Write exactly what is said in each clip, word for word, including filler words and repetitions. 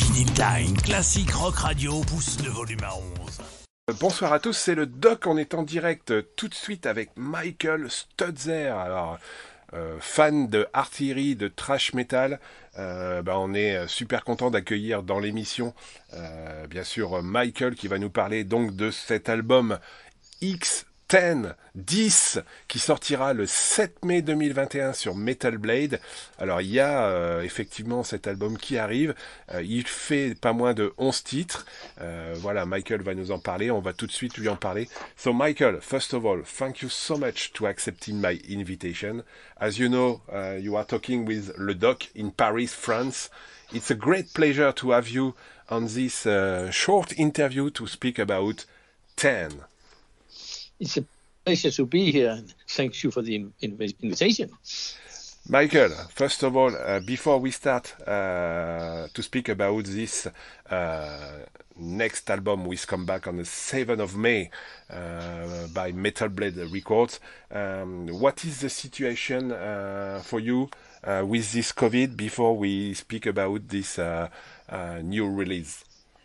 Vinyl Time, classique rock radio, pousse le volume à onze. Bonsoir à tous, c'est le Doc, on est en direct tout de suite avec Michael Stutzer. Alors, euh, fan de artillerie, de thrash metal, euh, bah, on est super content d'accueillir dans l'émission, euh, bien sûr, Michael qui va nous parler donc de cet album X dix qui sortira le sept mai deux mille vingt et un sur Metal Blade. Alors il y a euh, effectivement cet album qui arrive, euh, il fait pas moins de onze titres, euh, voilà, Michael va nous en parler, on va tout de suite lui en parler. So Michael, first of all, thank you so much to accepting my invitation. As you know, uh, you are talking with Le Doc in Paris, France. It's a great pleasure to have you on this uh, short interview to speak about ten. It's a pleasure to be here, and thank you for the in- inv- invitation. Michael, first of all, uh, before we start uh, to speak about this uh, next album, which come back on the seventh of May uh, by Metal Blade Records, um, what is the situation uh, for you uh, with this COVID before we speak about this uh, uh, new release?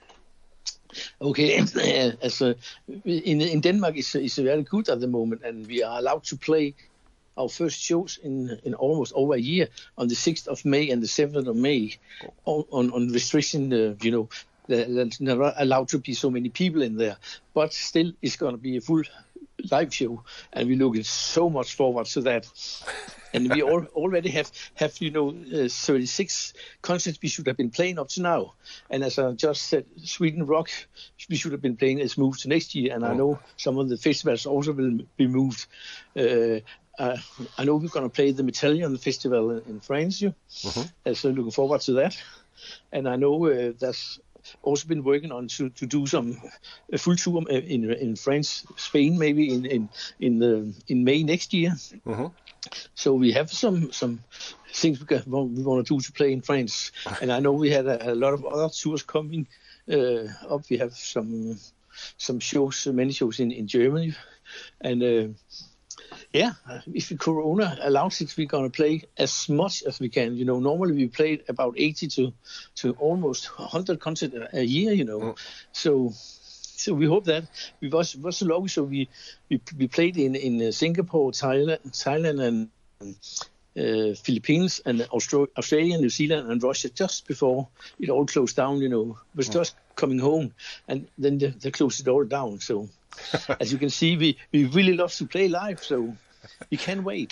Okay, as uh, in in Denmark, it's it's very good at the moment, and we are allowed to play our first shows in in almost over a year on the sixth of May and the seventh of May, on on, on restriction. Uh, you know, there's never allowed to be so many people in there, but still, it's going to be a full live show, and we're looking so much forward to that. And we all, already have, have you know, uh, thirty-six concerts we should have been playing up to now. And as I just said, Sweden Rock, we should have been playing is moved to next year. And oh. I know some of the festivals also will be moved. Uh, uh, I know we're going to play the Metallion Festival in, in France. You, mm-hmm. So looking forward to that. And I know uh, that's also been working on to, to do some a full tour in in France, Spain, maybe in in in, the, in May next year. Mm-hmm. So we have some some things we, got, we want to do to play in France, and I know we had a, a lot of other tours coming uh, up. We have some some shows, many shows in, in Germany, and uh, yeah, if the Corona allows it, we're gonna play as much as we can. You know, normally we played about eighty to to almost one hundred concerts a year. You know, mm. so. So we hope that we was was so long. So we we, we played in in Singapore, Thailand, Thailand, and uh, Philippines, and Austra- Australia, New Zealand, and Russia just before it all closed down. You know, it was just coming home, and then they, they closed it all down. So as you can see, we we really love to play live. So. You can't wait.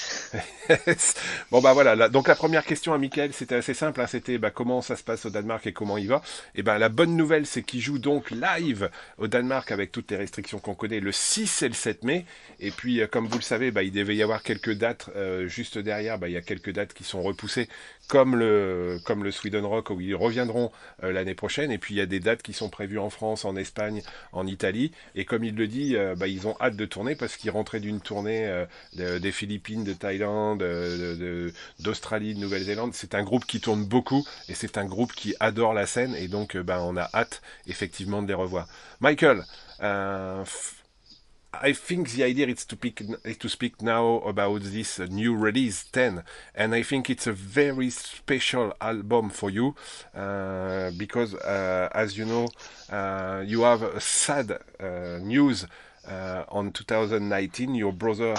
Bon bah voilà, là, donc la première question à Michael, c'était assez simple, hein, c'était bah, comment ça se passe au Danemark et comment il va. Et ben bah, la bonne nouvelle, c'est qu'il joue donc live au Danemark avec toutes les restrictions qu'on connaît le six et le sept mai. Et puis euh, comme vous le savez, bah, il devait y avoir quelques dates euh, juste derrière. Bah, il y a quelques dates qui sont repoussées, comme le comme le Sweden Rock où ils reviendront euh, l'année prochaine. Et puis il y a des dates qui sont prévues en France, en Espagne, en Italie. Et comme il le dit, euh, bah, ils ont hâte de tourner parce qu'ils rentraient d'une tournée euh, de, des Philippines, de Thaïlande, de, de, d'Australie, de Nouvelle-Zélande. C'est un groupe qui tourne beaucoup et c'est un groupe qui adore la scène et donc ben, on a hâte effectivement de les revoir. Michael, uh, f- I think the idea is to, pick, is to speak now about this new release ten, and I think it's a very special album for you uh, because uh, as you know, uh, you have a sad uh, news uh, on two thousand nineteen. Your brother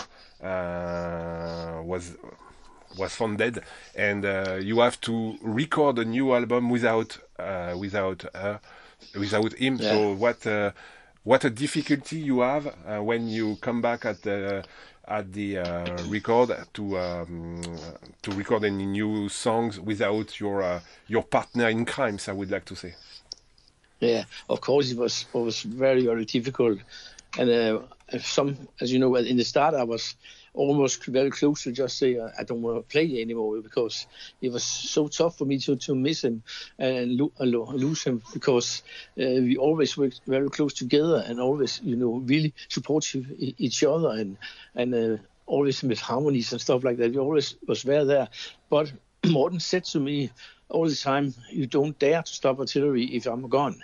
uh, was was found dead, and uh, you have to record a new album without uh, without uh, without him. Yeah. So what uh, what a difficulty you have uh, when you come back at the at the uh, record to um, to record any new songs without your uh, your partner in crimes, I would like to say. Yeah, of course it was it was very very difficult, and uh, some as you know in the start I was almost very close to just say uh, I don't want to play anymore because it was so tough for me to, to miss him and lo- lo- lose him because uh, we always worked very close together and always, you know, really support each other and and uh, always with harmonies and stuff like that. We always was very there. But Morten said to me all the time, "You don't dare to stop artillery if I'm gone."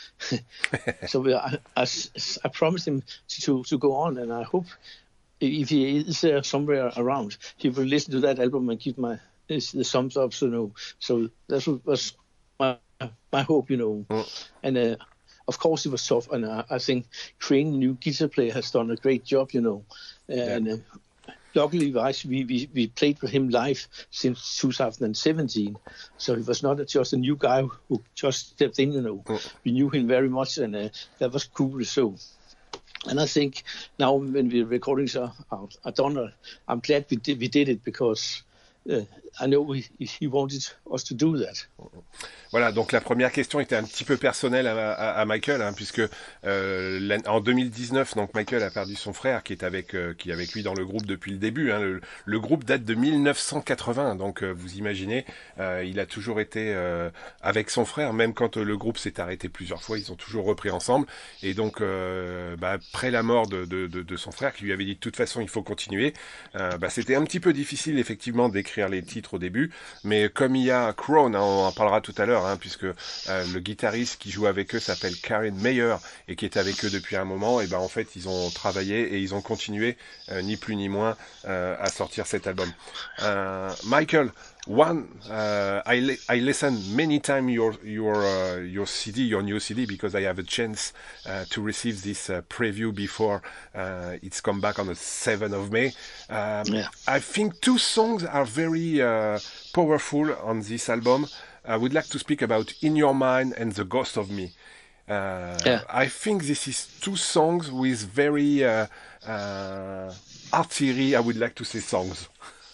So we, I, I, I promised him to, to to go on, and I hope. If he is there somewhere around, he will listen to that album and give my the thumbs up. So no, so that was my my hope, you know. Mm. And uh, of course it was tough, and uh, I think training new guitar player has done a great job, you know. Uh, yeah. And uh, luckily, we, we we played with him live since two thousand seventeen, so he was not just a new guy who just stepped in, you know. Mm. We knew him very much, and uh, that was cool. So, and I think now when the recordings are, are, are done, I'm glad we did, we did it because uh, I know he, he wanted us to do that. Voilà, donc la première question était un petit peu personnelle à, à, à Michael, hein, puisque euh, en deux mille dix-neuf, donc Michael a perdu son frère qui est avec euh, qui est avec lui dans le groupe depuis le début. Hein. Le, le groupe date de mille neuf cent quatre-vingts, donc euh, vous imaginez, euh, il a toujours été euh, avec son frère, même quand euh, le groupe s'est arrêté plusieurs fois, ils ont toujours repris ensemble. Et donc, euh, bah, après la mort de, de, de, de son frère, qui lui avait dit de toute façon il faut continuer, euh, bah, c'était un petit peu difficile effectivement d'écrire les titres au début, mais comme il y a Crown, hein, on en parlera tout à l'heure, hein, puisque euh, le guitariste qui joue avec eux s'appelle Karen Mayer et qui est avec eux depuis un moment, et ben en fait ils ont travaillé et ils ont continué euh, ni plus ni moins euh, à sortir cet album. Euh, Michael, one uh, I li I listened many times your your uh, your C D, your new C D, because I have a chance uh, to receive this uh, preview before uh, it's come back on the seventh of May. Um, yeah. I think two songs are very uh, powerful on this album. I would like to speak about In Your Mind and The Ghost of Me. Uh, yeah. I think this is two songs with very uh, uh, artillery, I would like to say, songs.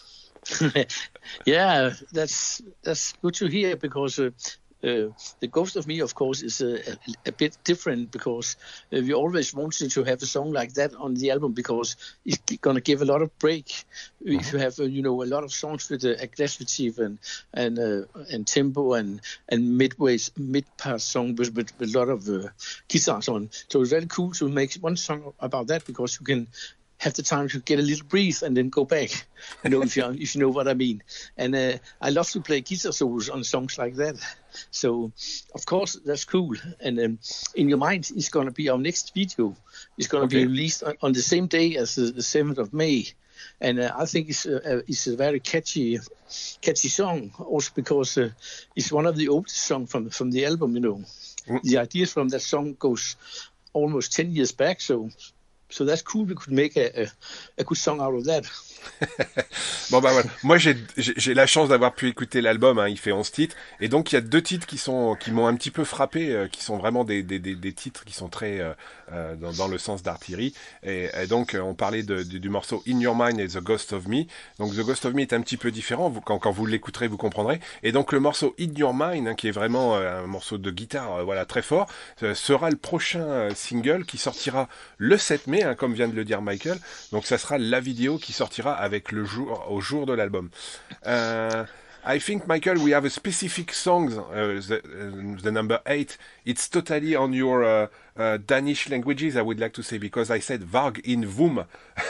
Yeah, that's that's good to hear, because uh, uh, The Ghost of Me, of course, is a, a, a bit different, because uh, we always wanted to have a song like that on the album, because it's going to give a lot of break. Mm-hmm. If you have, uh, you know, a lot of songs with uh, aggressive and and uh, and tempo and and midway mid part song with, with, with a lot of uh, guitars on. So it's very cool to make one song about that, because you can have the time to get a little breathe and then go back, you know, if you if you know what I mean. And uh, I love to play guitar solos on songs like that. So, of course, that's cool. And um, In Your Mind is going to be our next video. It's going to okay. be released on, on the same day as the, the seventh of May. And uh, I think it's a, it's a very catchy catchy song, also because uh, it's one of the oldest songs from, from the album, you know. Mm. The ideas from that song goes almost ten years back, so... So that's cool. We could make a, a, a good song out of that. Bon bah voilà. Moi j'ai j'ai la chance d'avoir pu écouter l'album, hein, il fait onze titres, et donc il y a deux titres qui sont qui m'ont un petit peu frappé, euh, qui sont vraiment des des des, des titres qui sont très euh, euh, dans, dans le sens d'artillerie, et, et donc on parlait de, du, du morceau In Your Mind et The Ghost of Me. Donc The Ghost of Me est un petit peu différent, vous, quand quand vous l'écouterez vous comprendrez. Et donc le morceau In Your Mind, hein, qui est vraiment euh, un morceau de guitare, euh, voilà, très fort, euh, sera le prochain euh, single qui sortira le sept mai, hein, comme vient de le dire Michael. Donc ça sera la vidéo qui sortira avec le jour au jour de l'album. Uh, I think, Michael, we have a specific song, uh, the, uh, the number eight. It's totally on your uh, uh, Danish languages, I would like to say, because I said Varg in Vum.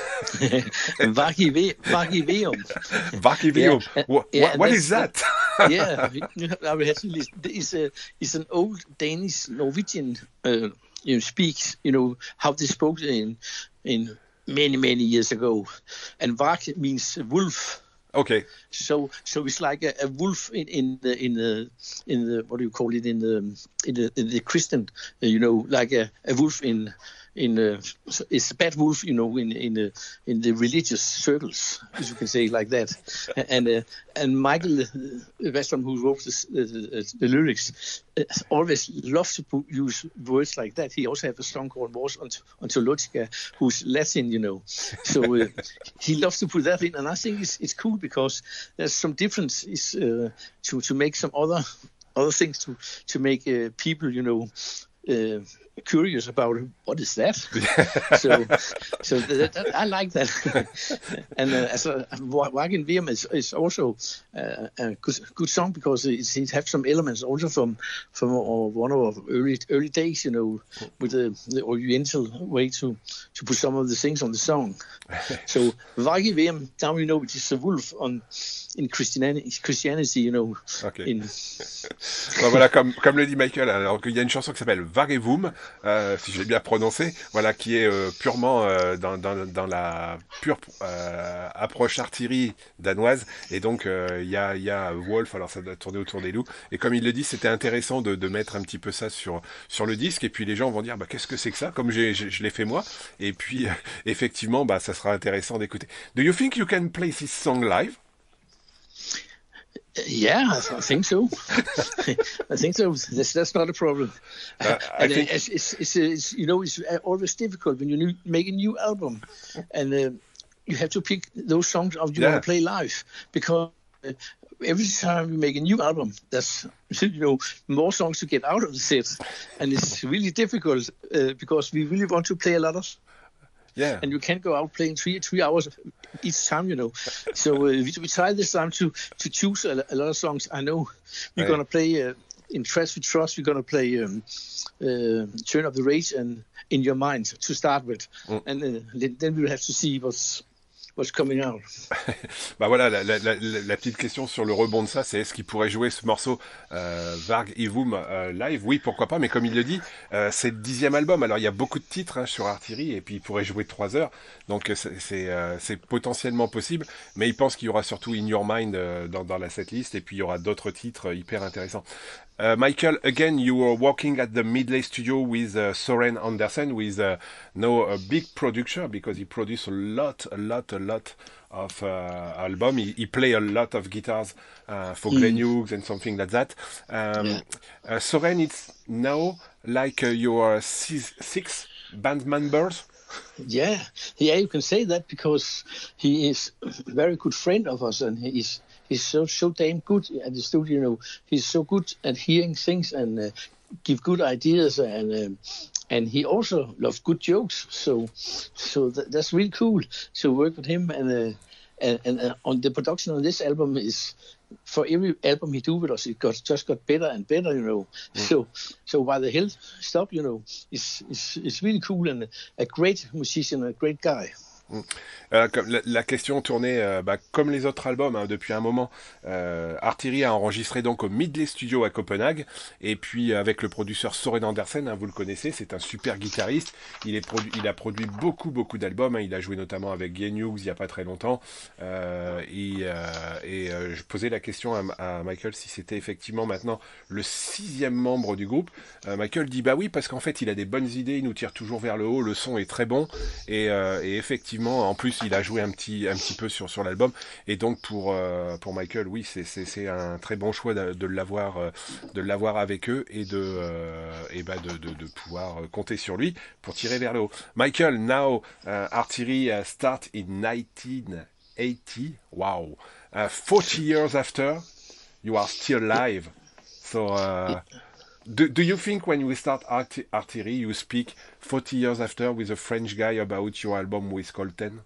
Varg i Veum. Varg i Veum. Yeah. What, yeah, what is that? Yeah, it's, a, it's an old Danish Norwegian uh, you know, speaks, you know, how they spoke in in many, many years ago. And Varg means wolf. Okay. So, so it's like a, a wolf in, in the in the in the what do you call it in the in the, in the Christian, you know, like a, a wolf in in uh, it's a bad wolf, you know, in in the in the religious circles, as you can say like that. And uh, and Michael Westrom, who wrote this, uh, the lyrics, uh, always loves to put, use words like that. He also has a song called Mors Ontologica, who's Latin, you know. So uh, he loves to put that in, and I think it's it's cool because there's some difference is uh, to to make some other other things to to make uh, people, you know. Uh, curious about what is that. so so that, that, I like that. And uh, as a Varg in Veum is, is also uh, a good, good song because it, it has some elements also from from our, one of our early early days, you know, with the, the Oriental way to to put some of the things on the song. So Varg in Veum, now we know it is a wolf on in Christianity, Christianity, you know. Okay. In... Bon, voilà, comme comme le dit Michael, alors qu'il y a une chanson qui s'appelle Vargevum, euh, si je l'ai bien prononcé, voilà, qui est euh, purement euh, dans, dans, dans la pure euh, approche artillerie danoise. Et donc, il euh, y, a, y a Wolf, alors ça doit tourner autour des loups. Et comme il le dit, c'était intéressant de, de mettre un petit peu ça sur, sur le disque. Et puis les gens vont dire, bah, qu'est-ce que c'est que ça, comme j'ai, je, je l'ai fait moi. Et puis, euh, effectivement, bah, ça sera intéressant d'écouter. Do you think you can play this song live? Yeah, I, th- I think so. I think so. That's that's not a problem. Uh, I and think uh, it's, it's, it's, it's you know it's always difficult when you new, make a new album, and uh, you have to pick those songs of you Yeah. want to play live, because uh, every time you make a new album, there's you know more songs to get out of the set, and it's really difficult uh, because we really want to play a lot of. yeah. And you can't go out playing three three hours each time, you know. So uh, we, we try this time to to choose a, a lot of songs. I know we're Right. gonna play uh, in Trust We Trust. We're gonna play um, uh, Turn Up the Rage and In Your Mind to start with, Mm. and uh, then then we'll have to see what's what's coming out. Bah voilà, la, la, la, la petite question sur le rebond de ça, c'est est-ce qu'il pourrait jouer ce morceau euh, Varg Ivum euh, live? Oui, pourquoi pas, mais comme il le dit, euh, c'est le dixième album, alors il y a beaucoup de titres hein, sur Artillery, et puis il pourrait jouer trois heures, donc c'est, c'est, euh, c'est potentiellement possible, mais il pense qu'il y aura surtout In Your Mind euh, dans, dans la setlist, et puis il y aura d'autres titres hyper intéressants. Uh, Michael, again, you were working at the Midley studio with uh, Soren Andersen, with uh, now a big producer because he produced a lot, a lot, a lot of uh, album. He, he play a lot of guitars uh, for Glenn Hughes and something like that. Um, Yeah. uh, Soren, it's now like uh, your six, six band members. Yeah, yeah, you can say that because he is a very good friend of us, and he's he's so so damn good at the studio. You know, he's so good at hearing things and uh, give good ideas, and um, and he also loves good jokes. So so th- that's really cool to work with him. And uh, and, and uh, on the production on this album is. For every album he do with us, it got just got better and better, you know. Mm. So, so why the hell stop, you know? It's it's it's really cool and a, a great musician, a great guy. Euh, comme la, la question tournait euh, bah, comme les autres albums hein, depuis un moment. Euh, Artillery a enregistré donc au Midley Studio à Copenhague et puis avec le producteur Soren Andersen, hein, vous le connaissez, c'est un super guitariste. Il, est produ- il a produit beaucoup beaucoup d'albums. Hein, il a joué notamment avec Glenn Hughes il y a pas très longtemps. Euh, et euh, et euh, je posais la question à, à Michael si c'était effectivement maintenant le sixième membre du groupe. Euh, Michael dit bah oui parce qu'en fait il a des bonnes idées, il nous tire toujours vers le haut, le son est très bon et, euh, et effectivement en plus il a joué un petit un petit peu sur sur l'album et donc pour euh, pour Michael oui c'est c'est c'est un très bon choix de, de l'avoir euh, de l'avoir avec eux et de euh, et bah de, de de pouvoir compter sur lui pour tirer vers le haut. Michael, now uh, Artillery uh, start in nineteen eighty. Wow. Uh, forty years after you are still live. So uh, Do, do you think when you start art- Artillery, you speak forty years after with a French guy about your album with Colten?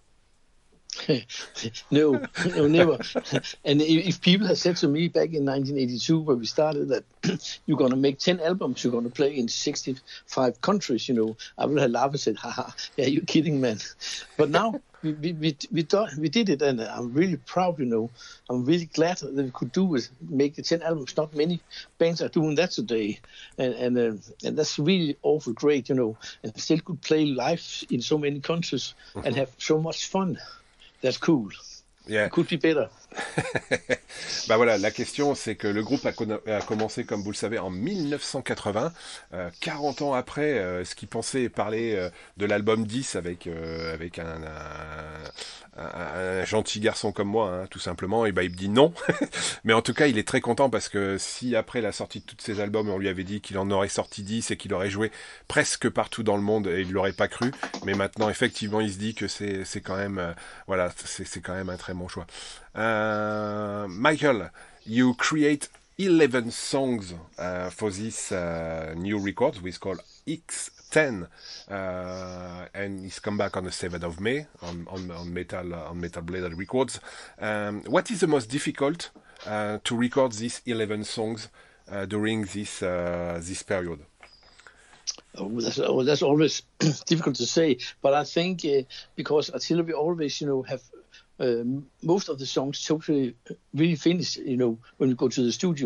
no, no, never. And if people had said to me back in nineteen eighty-two, when we started, that you're going to make ten albums, you're going to play in sixty-five countries, you know, I would have laughed and said, haha, yeah, you're kidding, man. But now we we we, we, do, we did it, and I'm really proud, you know. I'm really glad that we could do it, make the ten albums. Not many bands are doing that today, and and uh, and that's really awful great, you know. And still could play live in so many countries and have so much fun. That's cool. Yeah. It could be better. Bah voilà, la question c'est que le groupe a, con- a commencé, comme vous le savez, en dix-neuf cent quatre-vingts, euh, quarante ans après euh, ce qu'il pensait parler euh, de l'album dix avec, euh, avec un, un, un, un gentil garçon comme moi, hein, tout simplement, et bah il me dit non. Mais en tout cas, il est très content parce que si après la sortie de tous ces albums, on lui avait dit qu'il en aurait sorti dix et qu'il aurait joué presque partout dans le monde et il l'aurait pas cru. Mais maintenant, effectivement, il se dit que c'est, c'est quand même, euh, voilà, c'est, c'est quand même un très bon choix. Uh, Michael, you create eleven songs uh, for this uh, new record, which is called X ten, uh, and it's come back on the seventh of May on, on, on Metal on Metal Blade Records. Um, what is the most difficult uh, to record these eleven songs uh, during this uh, this period? Oh, that's, oh, that's always difficult to say, but I think uh, because Artillery always, you know, have uh, most of the songs totally really finished, you know, when we go to the studio.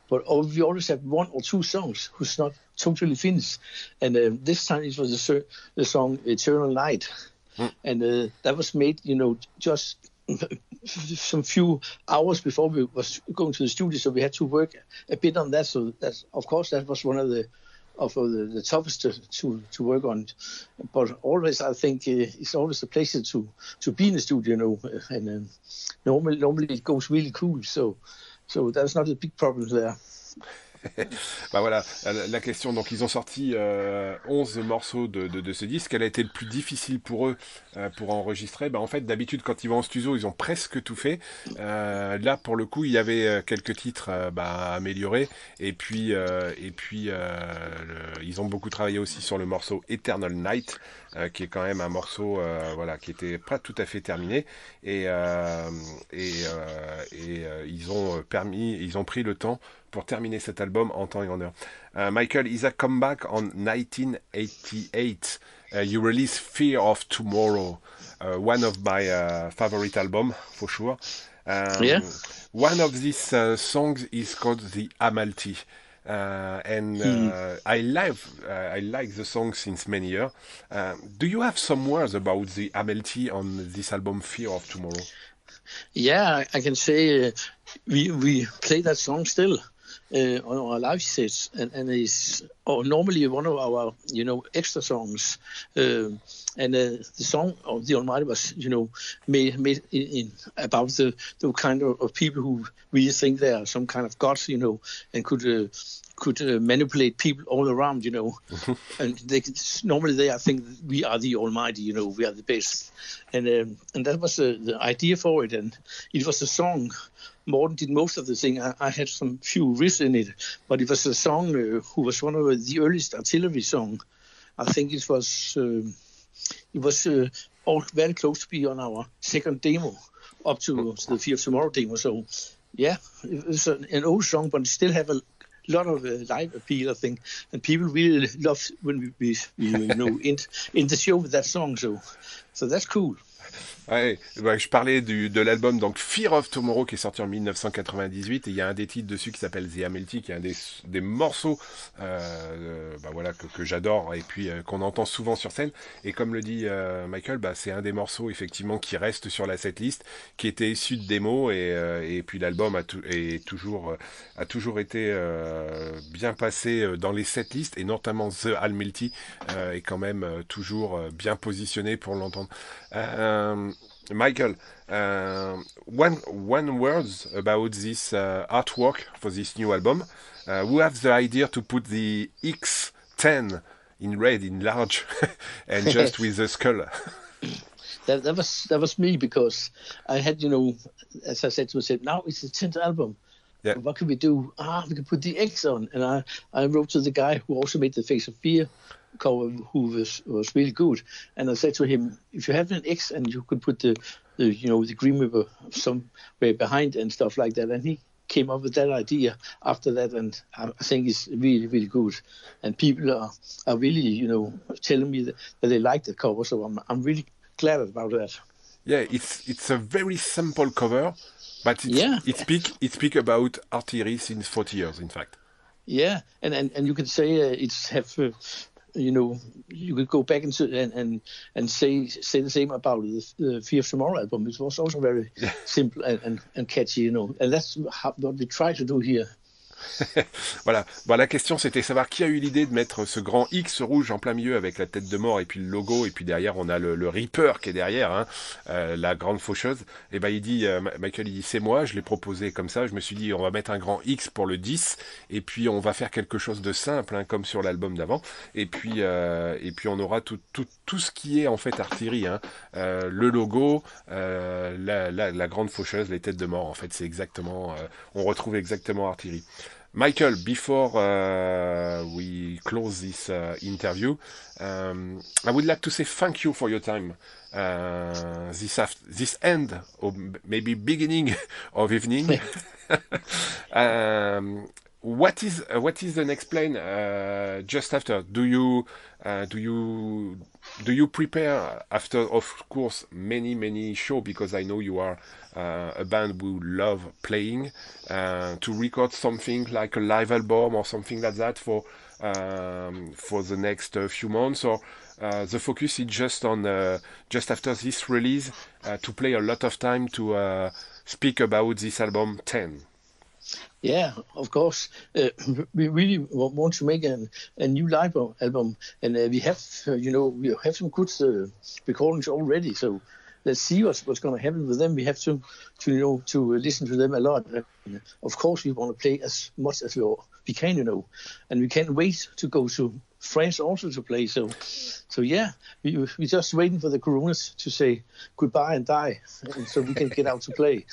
but oh, we always have one or two songs who's not totally finished. And uh, this time it was the, ser- the song Eternal Night. Mm. And uh, that was made, you know, just some few hours before we was going to the studio, so we had to work a bit on that. So that, of course, that was one of the of the, the toughest to, to to work on. But always, I think uh, it's always a pleasure to to be in the studio, you know. And um, normally, normally it goes really cool. So, so that's not a big problem there. Bah voilà, la, la question, donc ils ont sorti euh, onze morceaux de, de, de ce disque. Quel a été le plus difficile pour eux euh, pour enregistrer? Bah en fait, d'habitude, quand ils vont en studio, ils ont presque tout fait. Euh, là, pour le coup, il y avait quelques titres euh, bah, à améliorer. Et puis, euh, et puis euh, le, ils ont beaucoup travaillé aussi sur le morceau Eternal Night, euh, qui est quand même un morceau euh, voilà, qui était pas tout à fait terminé. Et, euh, et, euh, et euh, ils ont permis, ils ont pris le temps pour terminer cet album en temps et en heure. Uh, Michael, is a comeback on nineteen eighty-eight. Uh, you release Fear of Tomorrow, uh, one of my uh, favorite album, for sure. Um, yeah. One of these uh, songs is called The Amalti. Uh, and uh, hmm. I love, uh, I like the song since many years. Uh, do you have some words about the Amalti on this album, Fear of Tomorrow? Yeah, I can say uh, we we play that song still. Uh, on our live sets, and, and it's oh, normally one of our, you know, extra songs. Uh, and uh, the song of the Almighty was, you know, made, made in, in about the, the kind of, of people who really think they are some kind of gods, you know, and could uh, could uh, manipulate people all around, you know. And they normally they I think we are the Almighty, you know, we are the best. And um, and that was uh, the idea for it, and it was a song. Morten did most of the thing. I, I had some few riffs in it, but it was a song uh, who was one of the earliest artillery song. I think it was uh, it was uh, all very close to be on our second demo, up to, to the Fear of Tomorrow demo. So yeah, it was an, an old song, but it still have a lot of uh, live appeal, I think, and people really love when we, we, we you know in in the show with that song. So so that's cool. Ouais, ouais, je parlais du, de l'album donc Fear of Tomorrow qui est sorti en dix-neuf cent quatre-vingt-dix-huit et il y a un des titres dessus qui s'appelle The Amalti, qui est un des, des morceaux euh, bah voilà, que, que j'adore et puis euh, qu'on entend souvent sur scène. Et comme le dit euh, Michael, bah, c'est un des morceaux effectivement qui reste sur la setlist, qui était issu de démo et, euh, et puis l'album a, tou- est toujours, euh, a toujours été euh, bien passé dans les setlists et notamment The Amalti euh, est quand même euh, toujours euh, bien positionné pour l'entendre. Euh, Michael, uh, one one words about this uh, artwork for this new album. Uh, who have the idea to put the X ten in red, in large, and just with the skull? That, that was that was me, because I had, you know, as I said to myself, now it's the tenth album. Yeah. What can we do? Ah, we can put the X on. And I, I wrote to the guy who also made the Face of Fear cover, who was was really good. And I said to him, if you have an X and you could put the, the you know, the Green River somewhere behind and stuff like that. And he came up with that idea after that, and I think it's really, really good. And people are, are really, you know, telling me that, that they like the cover. So I'm I'm really glad about that. Yeah, it's it's a very simple cover, but it's, yeah. it speak it speak about artillery since forty years, in fact. Yeah, and and, and you could say uh, it's have, uh, you know, you could go back and and and, and say say the same about the, the Fear of Tomorrow album. It was also very yeah. simple and, and, and catchy, you know, and that's how, what we try to do here. Voilà. Bon, la question c'était savoir qui a eu l'idée de mettre ce grand X rouge en plein milieu avec la tête de mort et puis le logo, et puis derrière on a le, le Reaper qui est derrière, hein, euh, la grande faucheuse. Et ben il dit, euh, Michael il dit c'est moi, je l'ai proposé comme ça, je me suis dit on va mettre un grand X pour le dix et puis on va faire quelque chose de simple, hein, comme sur l'album d'avant, et puis euh, et puis on aura tout, tout, tout ce qui est en fait artillerie, hein, euh, le logo, euh, la, la, la grande faucheuse, les têtes de mort, en fait c'est exactement, euh, on retrouve exactement artillerie. Michael, before uh, we close this uh, interview, um, I would like to say thank you for your time. Uh, this after, this end, or maybe beginning of evening. um, what is uh, what is the next plan uh, just after? Do you uh, do you do you prepare after, of course, many many shows, because I know you are uh, a band who love playing, uh, to record something like a live album or something like that for um, for the next uh, few months, or uh, the focus is just on uh, just after this release uh, to play a lot of time to uh, speak about this album ten? Yeah, of course. Uh, we really wa- want to make an, a new live al- album, and uh, we have, uh, you know, we have some good uh, recordings already. So let's see what's what's going to happen with them. We have to, to you know, to listen to them a lot. Uh, of course, we want to play as much as we, we can, you know, and we can't wait to go to France also to play. So, so yeah, we we're just waiting for the Coronas to say goodbye and die, and so we can get out to play.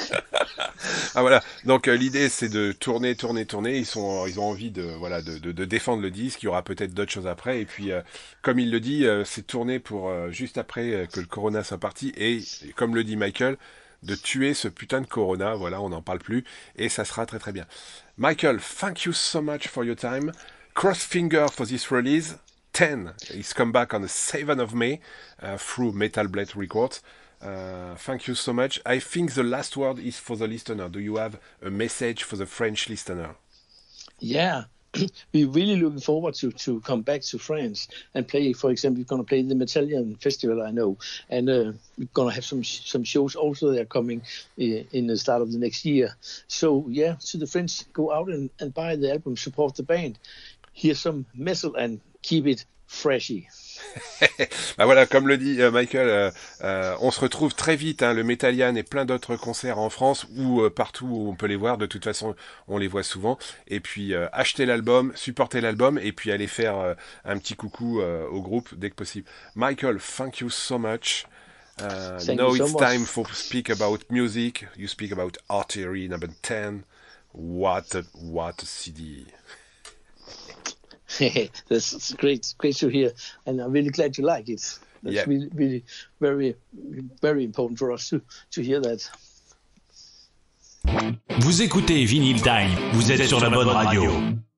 Ah voilà, donc euh, l'idée c'est de tourner, tourner, tourner. Ils sont, ils ont envie de, voilà, de, de, de défendre le disque. Il y aura peut-être d'autres choses après. Et puis, euh, comme il le dit, euh, c'est tourner pour euh, juste après euh, que le Corona soit parti. Et comme le dit Michael, de tuer ce putain de Corona. Voilà, on n'en parle plus. Et ça sera très très bien. Michael, thank you so much for your time. Cross finger for this release. ten is come back on the seventh of May uh, through Metal Blade Records. Uh, thank you so much. I think the last word is for the listener. Do you have a message for the French listener? Yeah, we're really looking forward to, to come back to France and play. For example, we're going to play the Metallian Festival, I know, and uh, we're going to have some some shows also that are coming in, in the start of the next year. So yeah, to the French, go out and, and buy the album, support the band, hear some metal and keep it freshy. Bah voilà, comme le dit euh, Michael, euh, euh, on se retrouve très vite, hein, le Metallian et plein d'autres concerts en France ou euh, partout où on peut les voir. De toute façon, on les voit souvent. Et puis euh, achetez l'album, supportez l'album et puis allez faire euh, un petit coucou euh, au groupe dès que possible. Michael, thank you so much. Uh, Thank now you so it's much. time for speak about music. You speak about Artillery number ten. What a, what a C D. That's great, great to hear, and I'm really glad you like it. That's Yeah. really, really, very, very important for us to to hear that. Vous écoutez Vinyl Time, vous êtes sur la bonne radio.